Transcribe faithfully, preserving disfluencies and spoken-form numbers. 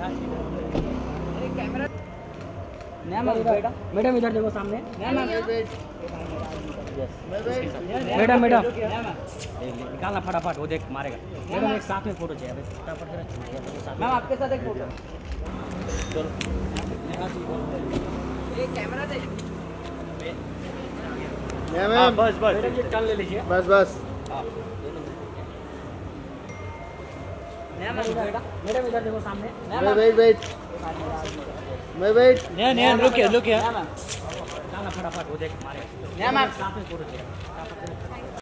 Madam इधर देखो सामने। मैडम मैडम निकालना फटाफट, वो देख मारेगा। मैडम एक साथ में फोटो चाहिए, फटाफट मेरा छूट गया। मैम आपके साथ एक फोटो। चलो ये कैमरा दे। मैम बस बस मैडम ये टर्न ले लीजिए। बस बस मैडम मैडम इधर देखो सामने। वेट वेट मैं वेट नहीं नहीं रुकिए रुकिए। निकालना फटाफट, वो देख मारेगा। मैम आप साथ में फोटो चाहिए।